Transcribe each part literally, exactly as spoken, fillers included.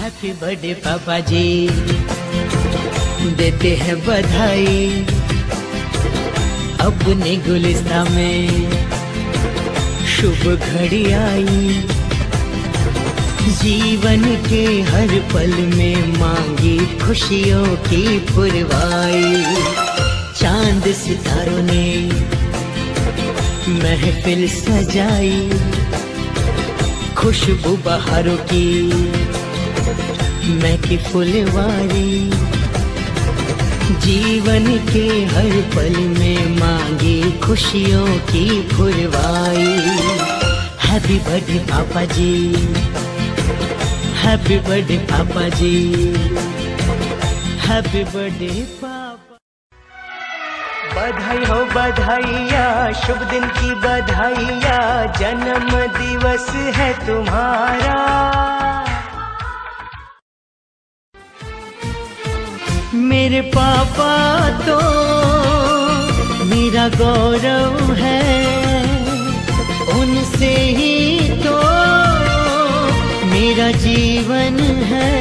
Happy birthday पापा जी, देते हैं बधाई। अपने गुलिस्तां में शुभ घड़ी आई, जीवन के हर पल में मांगी खुशियों की पुरवाई। चांद सितारों ने महफिल सजाई, खुशबू बहारों की महकी फुलवारी। जीवन के हर पल में मांगी खुशियों की पुरवाई। हैप्पी बर्थडे पापा जी, हैप्पी बर्थडे पापा जी, हैप्पी बर्थडे पापा। बधाई हो बधाइया, शुभ दिन की बधाइया, जन्म दिवस है तुम्हारा। मेरे पापा तो मेरा गौरव है, उनसे ही तो मेरा जीवन है।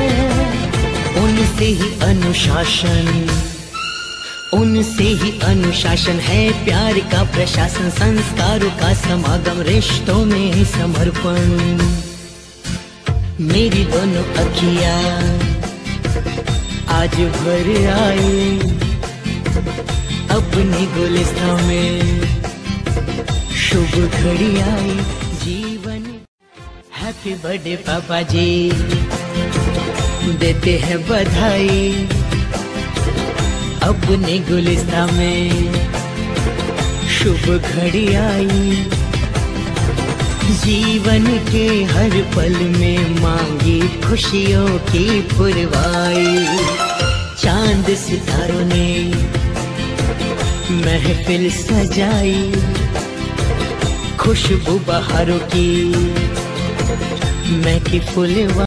उनसे ही अनुशासन, उनसे ही अनुशासन है, प्यार का प्रशासन, संस्कारों का समागम, रिश्तों में समर्पण। मेरी दोनों अखियाँ आज भर आई, अपने गुलिस्तां में शुभ घड़ी आई। जीवन हैप्पी बर्थडे पापा जी, देते हैं बधाई। अपने गुलिस्तां में शुभ घड़ी आई, जीवन के हर पल में मांगी खुशियों की पुरवाई। चांद सितारों ने महफिल सजाई, खुशबू बहारों की महकी फुलवाई।